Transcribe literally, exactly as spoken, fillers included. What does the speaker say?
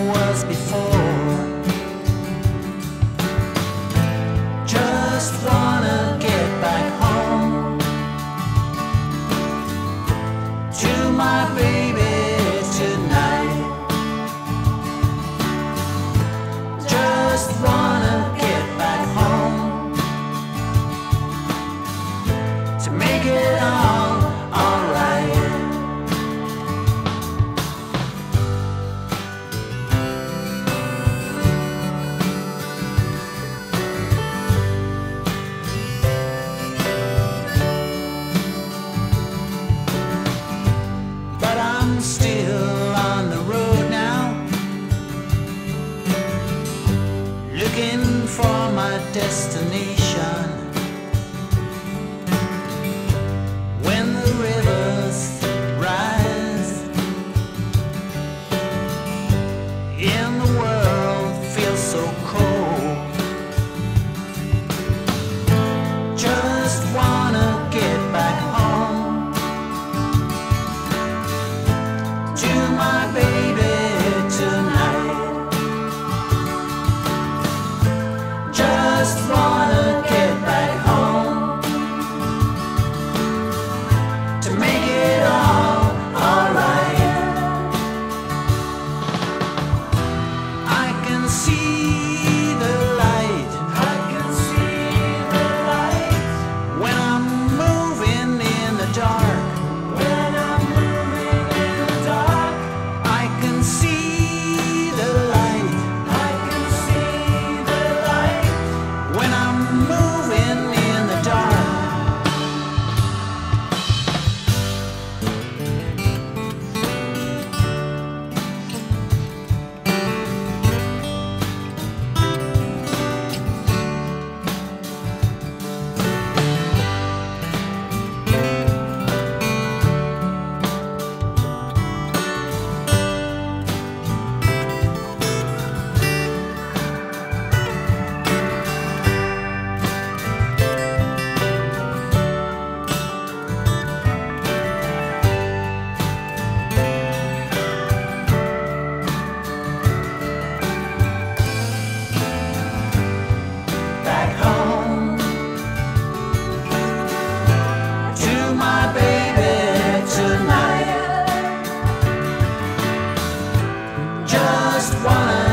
was before. Just wanna get back home to my baby tonight. Just wanna get back home to make it all alright. But I'm still on the road now, looking for my destination. When the rivers rise and the world feels so cold, just wanna get back home to my baby tonight. Just wanna get back home to make it all alright. I can see the light. I can see the light when I'm moving in the dark. When I'm moving in the dark, I can see the light. I can see the light when I'm moving in the dark. Back home to my baby tonight. Just wanna